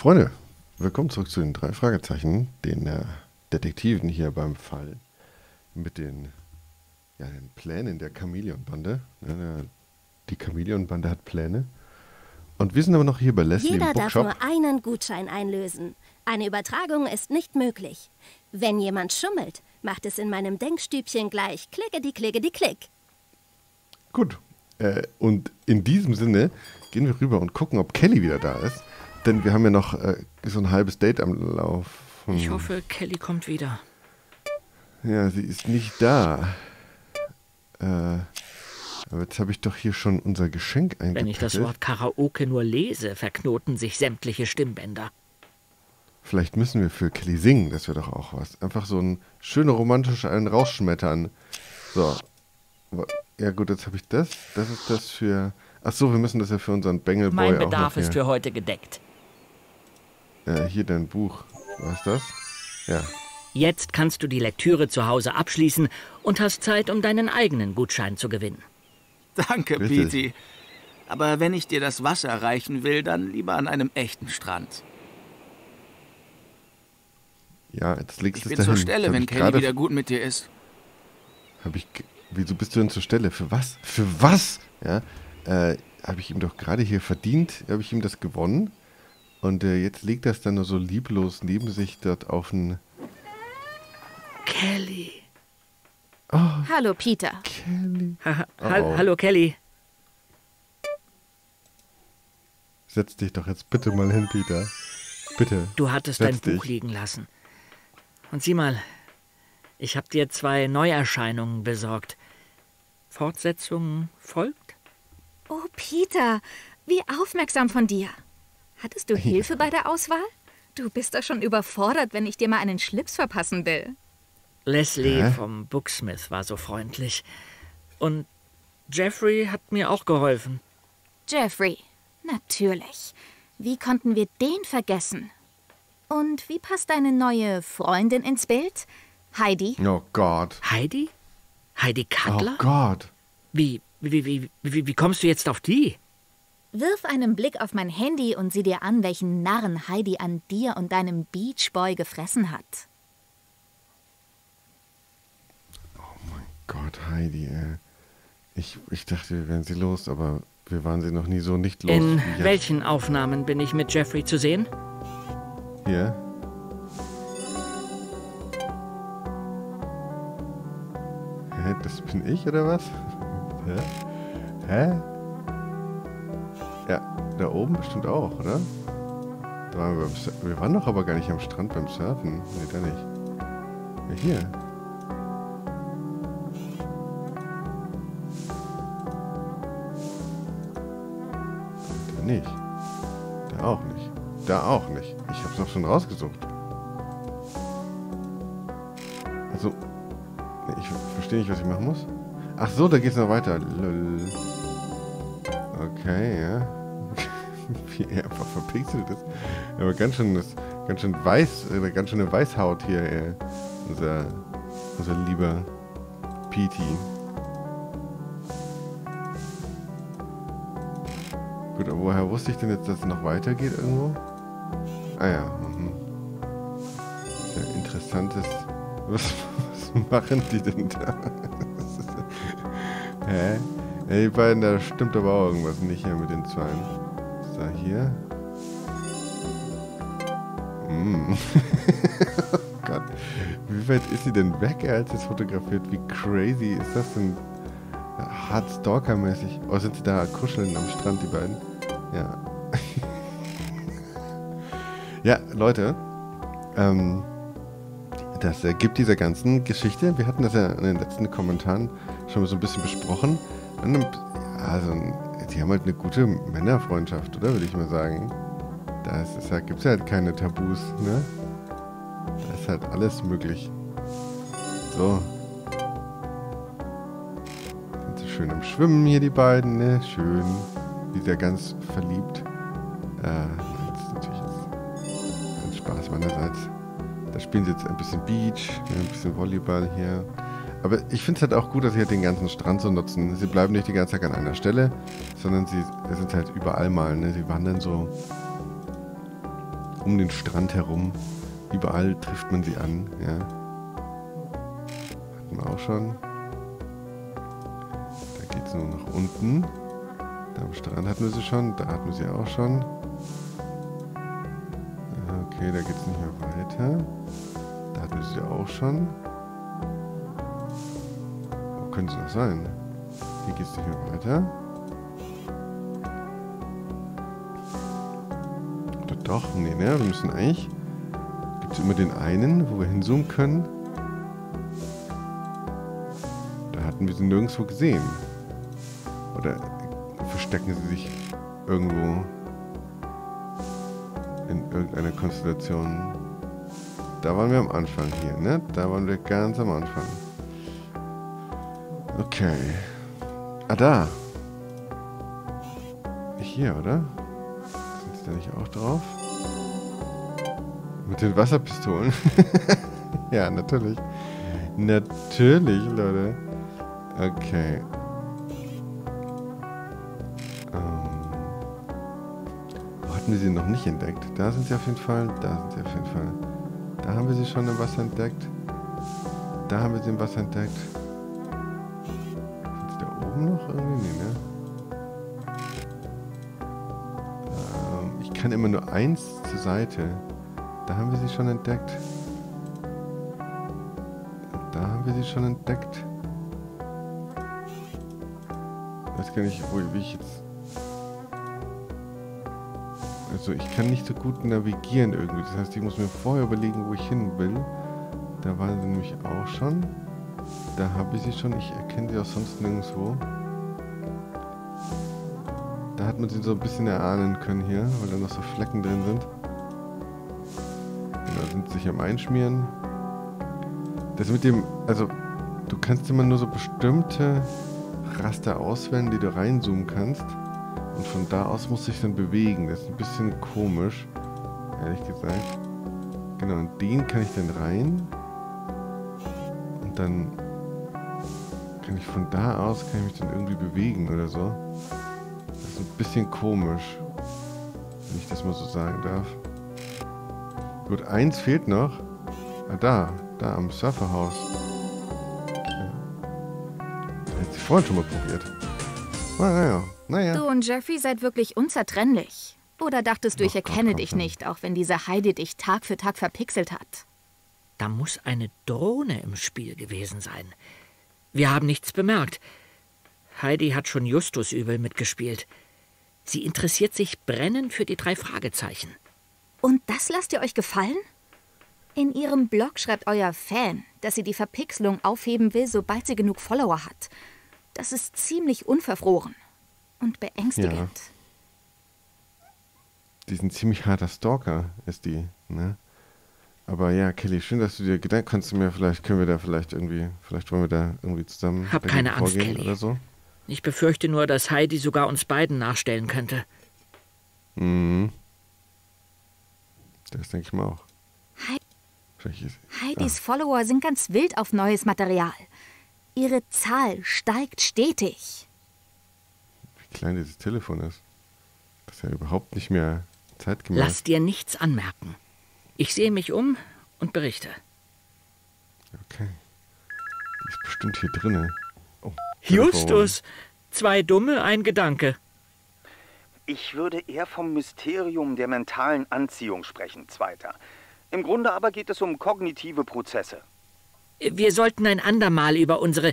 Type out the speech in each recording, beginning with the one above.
Freunde, willkommen zurück zu den 3 Fragezeichen, den Detektiven hier beim Fall mit den Plänen der Chamäleon-Bande. Die Chamäleon-Bande hat Pläne. Und wir sind aber noch hier bei Leslie Jeder im darf Bookshop. nur einen Gutschein einlösen. Eine Übertragung ist nicht möglich. Wenn jemand schummelt, macht es in meinem Denkstübchen gleich klickedi-klickedi-klick. Gut. Und in diesem Sinne gehen wir rüber und gucken, ob Kelly wieder da ist. Denn wir haben ja noch so ein halbes Date am Lauf. Ich hoffe, Kelly kommt wieder. Ja, sie ist nicht da. Aber jetzt habe ich doch hier schon unser Geschenk eingepackt. Wenn ich das Wort Karaoke nur lese, verknoten sich sämtliche Stimmbänder. Vielleicht müssen wir für Kelly singen, das wäre doch auch was. Einfach so ein schöner romantischer einen rausschmettern. So. Ja gut, jetzt habe ich das. Das ist das für... Ach so, wir müssen das ja für unseren Bengelboy Mein auch noch Bedarf ist hier. für heute gedeckt. Hier dein Buch. Was ist das? Ja. Jetzt kannst du die Lektüre zu Hause abschließen und hast Zeit, um deinen eigenen Gutschein zu gewinnen. Danke, Bitte. Petey. Aber wenn ich dir das Wasser reichen will, dann lieber an einem echten Strand. Ja, jetzt legst Ich du es bin dahin. zur Stelle, wenn Kelly wieder gut mit dir ist. Wieso bist du denn zur Stelle? Für was? Für was? Ja, habe ich ihm doch gerade hier verdient, habe ich ihm das gewonnen. Und jetzt legt das dann nur so lieblos neben sich dort auf ein... Kelly. Oh, Hallo, Peter. Kelly. Hallo, Kelly. Setz dich doch jetzt bitte mal hin, Peter. Bitte. Du hattest Setz dein Buch dich. liegen lassen. Und sieh mal, ich habe dir 2 Neuerscheinungen besorgt. Fortsetzung folgt? Oh, Peter, wie aufmerksam von dir. Hattest du Hilfe bei der Auswahl? Du bist doch schon überfordert, wenn ich dir mal einen Schlips verpassen will. Leslie Hä? vom Booksmith war so freundlich. Und Jeffrey hat mir auch geholfen. Jeffrey, natürlich. Wie konnten wir den vergessen? Und wie passt deine neue Freundin ins Bild? Heidi? Oh Gott. Heidi? Heidi Cutler? Oh Gott. Wie kommst du jetzt auf die? Wirf einen Blick auf mein Handy und sieh dir an, welchen Narren Heidi an dir und deinem Beachboy gefressen hat. Gott, Heidi, ey. Ich dachte, wir wären sie los, aber wir waren sie noch nie so nicht los. In wie jetzt. welchen Aufnahmen bin ich mit Jeffrey zu sehen? Hier. Hä, das bin ich oder was? Hä? Hä? Ja, da oben bestimmt auch, oder? Da waren wir waren doch aber gar nicht am Strand beim Surfen. Nee, da nicht. Ja, hier. Da nicht. Da auch nicht. Da auch nicht. Ich hab's doch schon rausgesucht. Also, nee, ich verstehe nicht, was ich machen muss. Ach so, da geht's noch weiter. Lol. Okay, ja. Wie er einfach verpixelt ist. Aber ganz schön weiß, ganz schöne Weißhaut hier, unser lieber Petey. Gut, aber woher wusste ich denn jetzt, dass es noch weitergeht irgendwo? Ah ja, ja, interessantes. Was machen die denn da? Hä? Ja, die beiden, da stimmt aber auch irgendwas nicht hier mit den Zweien. So, hier. Oh Gott. Wie weit ist sie denn weg, als sie es fotografiert? Wie crazy ist das denn? Hart Stalker-mäßig. Oh, sind sie da kuscheln am Strand, die beiden? Ja. Ja, Leute. Das gibt dieser ganzen Geschichte. Wir hatten das ja in den letzten Kommentaren schon mal so ein bisschen besprochen. Also, die haben halt eine gute Männerfreundschaft, oder? Würde ich mal sagen. Da gibt es halt keine Tabus, ne? Da ist halt alles möglich. So. Sind sie schön am Schwimmen hier, die beiden, ne? Schön. Die sind ja ganz verliebt. Das ist natürlich jetzt ein Spaß meinerseits. Da spielen sie jetzt ein bisschen Beach, ein bisschen Volleyball hier. Aber ich finde es halt auch gut, dass sie halt den ganzen Strand so nutzen. Sie bleiben nicht die ganze Zeit an einer Stelle, sondern sie sind halt überall mal, ne? Sie wandern so um den Strand herum. Überall trifft man sie an. Ja. Hatten wir auch schon. Da geht es nur nach unten. Da am Strand hatten wir sie schon. Da hatten wir sie auch schon. Okay, da geht es nicht mehr weiter. Da hatten wir sie auch schon. Wo können sie noch sein? Hier geht es nicht mehr weiter. Oder doch? Nee, ne? Wir müssen eigentlich... Gibt es immer den einen, wo wir hinzoomen können? Da hatten wir sie nirgendwo gesehen. Oder verstecken sie sich irgendwo in irgendeiner Konstellation? Da waren wir am Anfang hier, ne? Da waren wir ganz am Anfang. Okay. Ah, da. Hier, oder? Sind sie da nicht auch drauf? Mit den Wasserpistolen? Ja, natürlich. Natürlich, Leute. Okay. Wo hatten wir sie noch nicht entdeckt? Da sind sie auf jeden Fall. Da sind sie auf jeden Fall. Da haben wir sie schon im Wasser entdeckt. Da haben wir sie im Wasser entdeckt. Sind sie da oben noch irgendwie? Nee, ne? Ich kann immer nur eins zur Seite. Da haben wir sie schon entdeckt. Da haben wir sie schon entdeckt. Ich weiß gar nicht, wie ich jetzt... Also ich kann nicht so gut navigieren irgendwie. Das heißt, ich muss mir vorher überlegen, wo ich hin will. Da waren sie nämlich auch schon. Da habe ich sie schon. Ich erkenne sie auch sonst nirgendwo. Da hat man sie so ein bisschen erahnen können hier, weil da noch so Flecken drin sind. Genau, sind sich am Einschmieren. Das mit dem, also du kannst immer nur so bestimmte Raster auswählen, die du reinzoomen kannst. Und von da aus muss ich dann bewegen. Das ist ein bisschen komisch, ehrlich gesagt. Genau, und den kann ich dann rein. Und dann kann ich von da aus, kann ich mich dann irgendwie bewegen oder so. Das ist ein bisschen komisch, wenn ich das mal so sagen darf. Gut, eins fehlt noch. Ah, da am Surferhaus. Ja. Das hat sie vorhin schon mal probiert. Naja. Du und Jeffrey seid wirklich unzertrennlich. Oder dachtest du, ich erkenne dich nicht, auch wenn diese Heidi dich Tag für Tag verpixelt hat? Da muss eine Drohne im Spiel gewesen sein. Wir haben nichts bemerkt. Heidi hat schon Justus übel mitgespielt. Sie interessiert sich brennend für die 3 Fragezeichen. Und das lasst ihr euch gefallen? In ihrem Blog schreibt euer Fan, dass sie die Verpixelung aufheben will, sobald sie genug Follower hat. Das ist ziemlich unverfroren und beängstigend. Ja. Die ist ein ziemlich harter Stalker, ist die, ne? Aber ja, Kelly, schön, dass du dir Gedanken kannst du mir, vielleicht wollen wir da irgendwie zusammen Hab keine Angst, Kelly. Oder so. Ich befürchte nur, dass Heidi sogar uns beiden nachstellen könnte. Mhm. Das denke ich mal auch. Heidis Follower sind ganz wild auf neues Material. Ihre Zahl steigt stetig. Wie klein dieses Telefon ist. Das ist ja überhaupt nicht mehr zeitgemäß. Lass dir nichts anmerken. Ich sehe mich um und berichte. Okay. Die ist bestimmt hier drinne. Oh, Justus! 2 Dumme, ein Gedanke. Ich würde eher vom Mysterium der mentalen Anziehung sprechen, Zweiter. Im Grunde aber geht es um kognitive Prozesse. Wir sollten ein andermal über unsere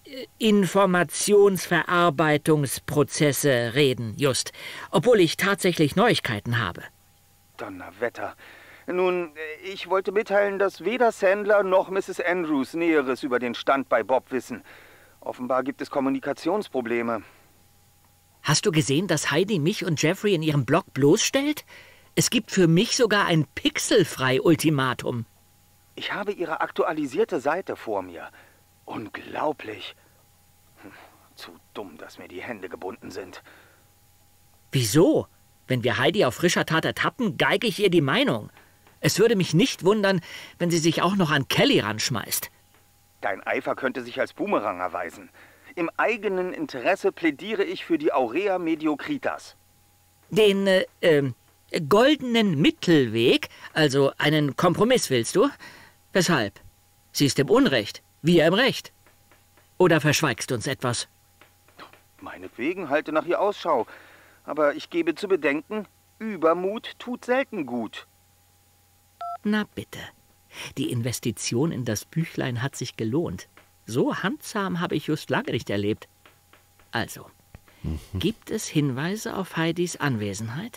Informationsverarbeitungsprozesse reden, Just. Obwohl ich tatsächlich Neuigkeiten habe. Donnerwetter. Nun, ich wollte mitteilen, dass weder Sandler noch Mrs. Andrews Näheres über den Stand bei Bob wissen. Offenbar gibt es Kommunikationsprobleme. Hast du gesehen, dass Heidi mich und Jeffrey in ihrem Blog bloßstellt? Es gibt für mich sogar ein Pixelfrei-Ultimatum. Ich habe ihre aktualisierte Seite vor mir. Unglaublich. Zu dumm, dass mir die Hände gebunden sind. Wieso? Wenn wir Heidi auf frischer Tat ertappen, geige ich ihr die Meinung. Es würde mich nicht wundern, wenn sie sich auch noch an Kelly ranschmeißt. Dein Eifer könnte sich als Boomerang erweisen. Im eigenen Interesse plädiere ich für die Aurea Mediocritas. Goldenen Mittelweg, also einen Kompromiss willst du? Weshalb? Sie ist im Unrecht, wir im Recht. Oder verschweigst uns etwas? Meinetwegen, halte nach ihr Ausschau. Aber ich gebe zu bedenken, Übermut tut selten gut. Na bitte. Die Investition in das Büchlein hat sich gelohnt. So handsam habe ich just lange nicht erlebt. Also, gibt es Hinweise auf Heidis Anwesenheit?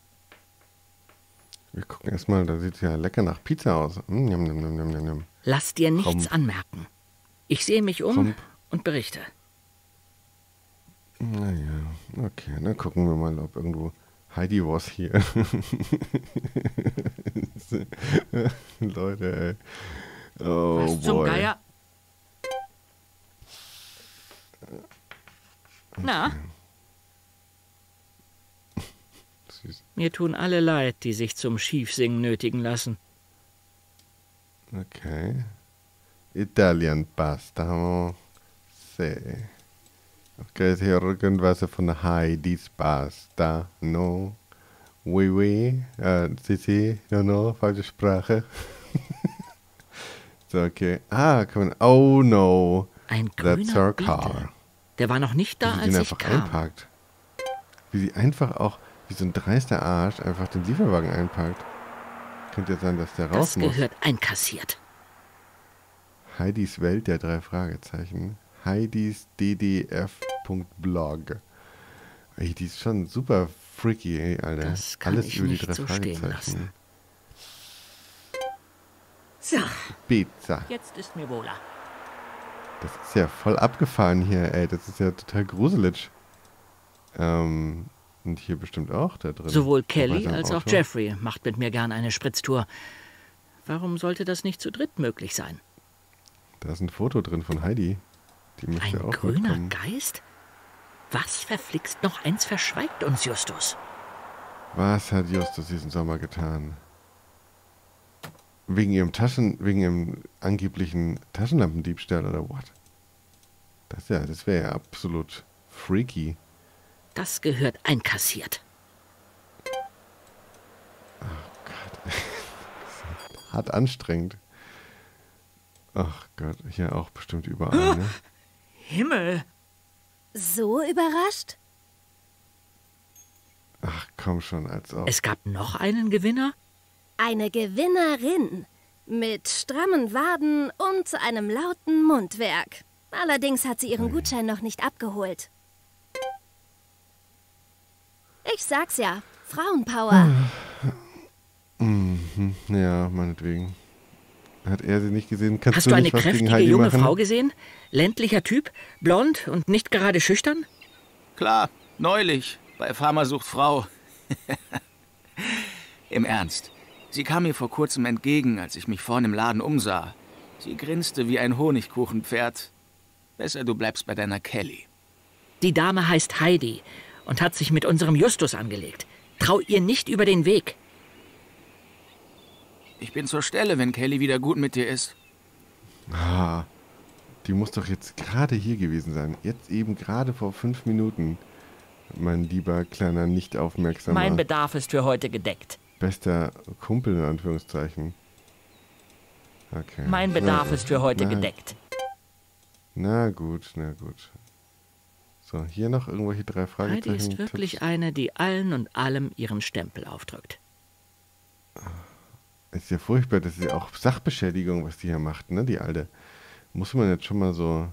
Wir gucken erstmal, da sieht ja lecker nach Pizza aus. Njam, njam, njam, njam, njam. Lass dir nichts Rumpf. anmerken. Ich sehe mich um Rumpf. und berichte. Naja, okay, dann gucken wir mal, ob irgendwo Heidi was hier. Leute, ey. Oh, Was zum boy. Geier? Na, Süß. mir tun alle leid, die sich zum Schiefsingen nötigen lassen. Okay. Italian Pasta. Sì. Okay, ist hier irgendwas von Heidi's Pasta? No. Oui, oui. Si, no, falsche Sprache. So, okay. Ah, kann man. Oh no. Ein That's grüner our Beetle. car. Der war noch nicht da, Wie sie als den ich einfach kam. einparkt. Wie sie einfach auch, wie so ein dreister Arsch, einfach den Lieferwagen einparkt. Könnte ja sein, dass der raus Das muss. gehört einkassiert. Heidis Welt der 3 Fragezeichen. Heidis ddf.blog. Ey, die ist schon super freaky, ey, Alter. Das kann Alles ich über die nicht 3 so stehen Fragezeichen. So, Pizza. jetzt ist mir wohler. Das ist ja voll abgefahren hier, ey. Das ist ja total gruselig. Und hier bestimmt auch da drin. Sowohl Bei Kelly seinem als auch Auto. Jeffrey macht mit mir gern eine Spritztour. Warum sollte das nicht zu dritt möglich sein? Da ist ein Foto drin von Heidi. Die müsste Ein auch grüner mitkommen. Geist? Was verflixt noch eins verschweigt uns, Justus? Was hat Justus diesen Sommer getan? Wegen ihrem angeblichen Taschenlampendiebstahl oder what? Das wäre ja absolut freaky. Das gehört einkassiert. Hart anstrengend. Ach Gott, hier auch bestimmt überall, ne? Himmel! So überrascht? Ach komm schon, als ob. Es gab noch einen Gewinner? Eine Gewinnerin. Mit strammen Waden und einem lauten Mundwerk. Allerdings hat sie ihren Gutschein noch nicht abgeholt. Ich sag's ja, Frauenpower. Ja, meinetwegen. Hat er sie nicht gesehen? Kannst Hast du du eine nicht was gegen kräftige Heidi junge machen? Frau gesehen? Ländlicher Typ, blond und nicht gerade schüchtern? Klar, neulich, bei Farmer sucht Frau. Im Ernst. Sie kam mir vor kurzem entgegen, als ich mich vorn im Laden umsah. Sie grinste wie ein Honigkuchenpferd. Besser, du bleibst bei deiner Kelly. Die Dame heißt Heidi und hat sich mit unserem Justus angelegt. Trau ihr nicht über den Weg. Ich bin zur Stelle, wenn Kelly wieder gut mit dir ist. Ah, die muss doch jetzt gerade hier gewesen sein. Jetzt eben gerade vor 5 Minuten. Mein lieber kleiner, nicht aufmerksamer, Mein Bedarf ist für heute gedeckt. bester Kumpel in Anführungszeichen. Okay. Mein Bedarf ist für heute Na, gedeckt. Na gut, na gut. So, hier noch irgendwelche 3 Fragezeichen. Heidi ist wirklich Tipps. eine, die allen und allem ihren Stempel aufdrückt. Ist ja furchtbar, das ist ja auch Sachbeschädigung, was die hier macht, ne, die Alte. Muss man jetzt schon mal so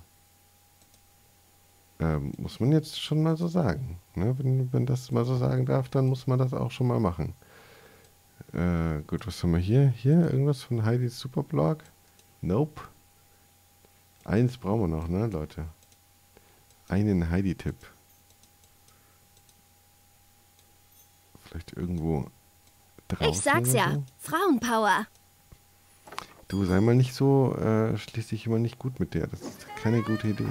sagen. Ne? Wenn das mal so sagen darf, dann muss man das auch schon mal machen. Gut, was haben wir hier? Hier, irgendwas von Heidis Superblog? Nope. Eins brauchen wir noch, ne, Leute? Einen Heidi-Tipp. Vielleicht irgendwo draußen. Ich sag's oder ja, so? Frauenpower. Du, sei mal nicht so, schließ dich immer nicht gut mit der. Das ist keine gute Idee.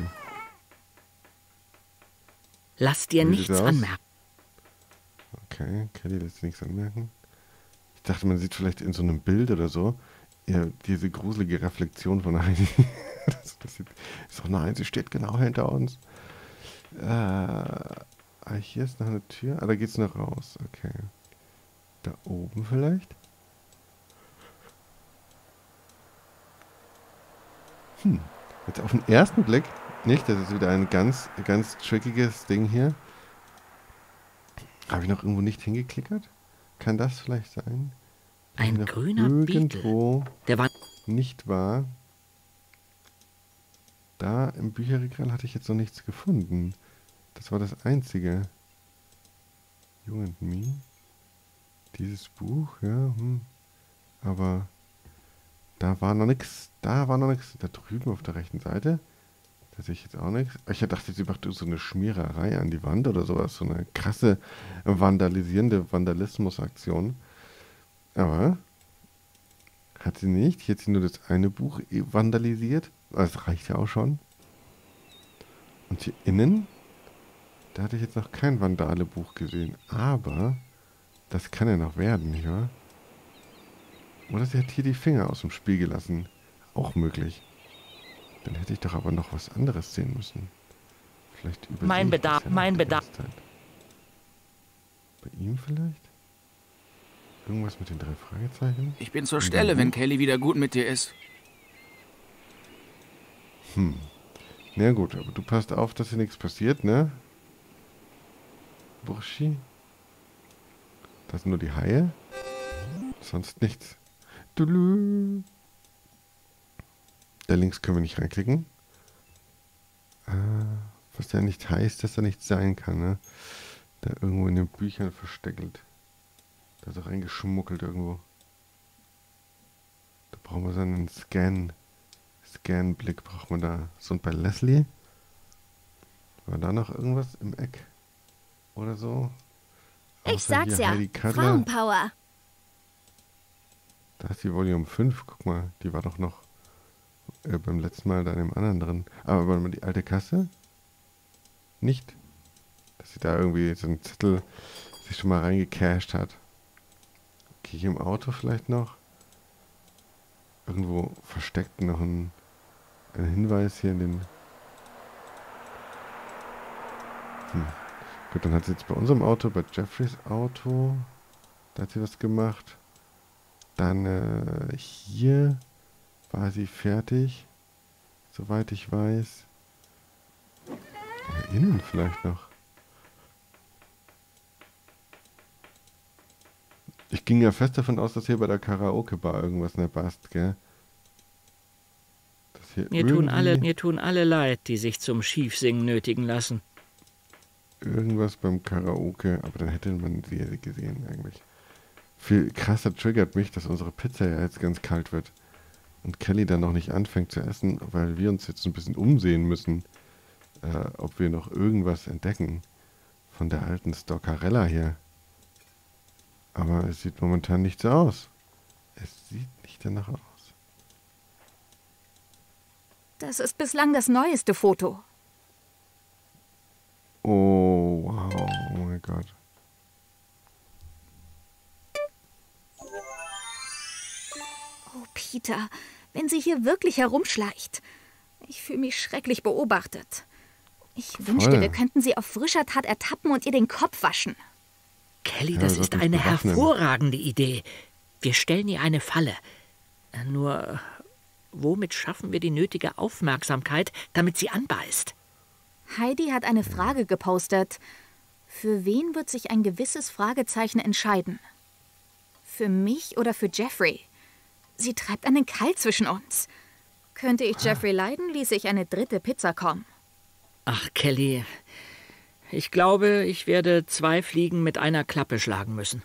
Lass dir Wie sieht's nichts aus? anmerken. Okay, Kelly lässt sich nichts anmerken. Ich dachte, man sieht vielleicht in so einem Bild oder so ja, diese gruselige Reflexion von Heidi. das ist doch nein, sie steht genau hinter uns. Hier ist noch eine Tür. Ah, da geht's noch raus. Okay. Da oben vielleicht? Jetzt auf den ersten Blick nicht. Das ist wieder ein ganz, ganz trickiges Ding hier. Habe ich noch irgendwo nicht hingeklickert? Kann das vielleicht sein? Ein grüner irgendwo Beetle. Der war nicht wahr. Da im Bücherregal hatte ich jetzt noch nichts gefunden. Das war das Einzige. You and Me. Dieses Buch, ja. Aber da war noch nichts. Da war noch nichts. Da drüben auf der rechten Seite. Da sehe ich jetzt auch nichts. Ich dachte, sie macht so eine Schmiererei an die Wand oder sowas. So eine krasse vandalisierende Vandalismusaktion. Aber hat sie nicht. Hier hat sie nur das eine Buch vandalisiert. Das reicht ja auch schon. Und hier innen, da hatte ich jetzt noch kein Vandale-Buch gesehen. Aber das kann ja noch werden, nicht wahr? Oder sie hat hier die Finger aus dem Spiel gelassen. Auch möglich. Dann hätte ich doch aber noch was anderes sehen müssen. Vielleicht übersehe mein ich Bedarf, das ja mein die Bedarf. ganze Zeit. Bei ihm vielleicht? Irgendwas mit den 3 Fragezeichen? Ich bin zur Stelle, wenn Kelly wieder gut mit dir ist. Na gut, aber du passt auf, dass hier nichts passiert, ne? Burschi? Das sind nur die Haie. Sonst nichts. Tudelu. Da links können wir nicht reinklicken. Was ja nicht heißt, dass da nichts sein kann, ne? Da irgendwo in den Büchern versteckelt. Da so reingeschmuggelt irgendwo. Da brauchen wir so einen Scan-Blick braucht man da. So, und bei Leslie? War da noch irgendwas im Eck? Oder so? Ich Außer sag's hier ja, Heidi Cuddler. Frauenpower. Da ist die Volume 5. Guck mal, die war doch noch beim letzten Mal da in dem anderen drin. Aber warte mal, die alte Kasse? Nicht? Dass sie da irgendwie so einen Zettel sich schon mal reingecached hat. Okay, hier im Auto vielleicht noch. Irgendwo versteckt noch ein Hinweis hier in den... Gut, dann hat sie jetzt bei unserem Auto, bei Jeffreys Auto, da hat sie was gemacht. Dann hier war sie fertig, soweit ich weiß. Ja, innen vielleicht noch. Ich ging ja fest davon aus, dass hier bei der Karaoke-Bar irgendwas nicht passt, gell? Dass hier Mir tun alle leid, die sich zum Schiefsingen nötigen lassen. Irgendwas beim Karaoke, aber dann hätte man sie ja gesehen eigentlich. Viel krasser triggert mich, dass unsere Pizza ja jetzt ganz kalt wird und Kelly dann noch nicht anfängt zu essen, weil wir uns jetzt ein bisschen umsehen müssen, ob wir noch irgendwas entdecken von der alten Stoccarella hier. Aber es sieht momentan nicht so aus. Es sieht nicht danach aus. Das ist bislang das neueste Foto. Oh, wow. Oh mein Gott. Oh, Peter, wenn sie hier wirklich herumschleicht. Ich fühle mich schrecklich beobachtet. Ich wünschte, wir könnten sie auf frischer Tat ertappen und ihr den Kopf waschen. Kelly, Ja, das wir ist sollten eine uns bewaffnen. hervorragende Idee. Wir stellen ihr eine Falle. Nur, womit schaffen wir die nötige Aufmerksamkeit, damit sie anbeißt? Heidi hat eine Frage gepostet. Für wen wird sich ein gewisses Fragezeichen entscheiden? Für mich oder für Jeffrey? Sie treibt einen Keil zwischen uns. Könnte ich Jeffrey leiden, ließe ich eine 3. Pizza kommen. Ach, Kelly, ich glaube, ich werde 2 Fliegen mit einer Klappe schlagen müssen.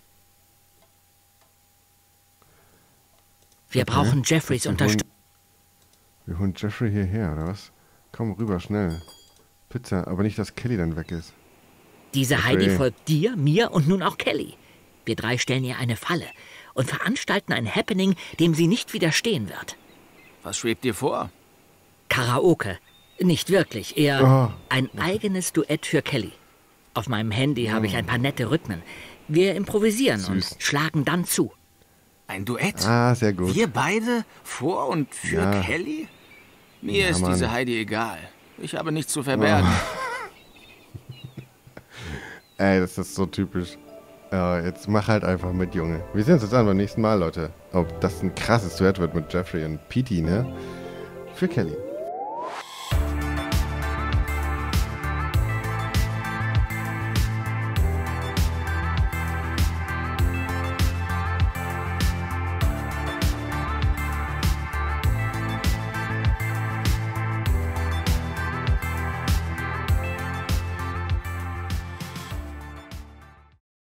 Wir brauchen Jeffreys Unterstützung. Wir holen Jeffrey hierher, oder was? Komm rüber, schnell. Pizza, aber nicht, dass Kelly dann weg ist. Diese Heidi folgt dir, mir und nun auch Kelly. Wir 3 stellen ihr eine Falle und veranstalten ein Happening, dem sie nicht widerstehen wird. Was schwebt dir vor? Karaoke. Nicht wirklich, eher ein eigenes Duett für Kelly. Auf meinem Handy habe ich ein paar nette Rhythmen. Wir improvisieren und schlagen dann zu. Ein Duett? Ah, sehr gut. Wir beide? Vor und für Kelly? Mir ist diese Heidi egal. Ich habe nichts zu verbergen. Ey, das ist so typisch. Ja, jetzt mach halt einfach mit, Junge. Wir sehen uns jetzt an beim nächsten Mal, Leute. Ob das ein krasses Duett wird mit Jeffrey und Petey, ne? Für Kelly.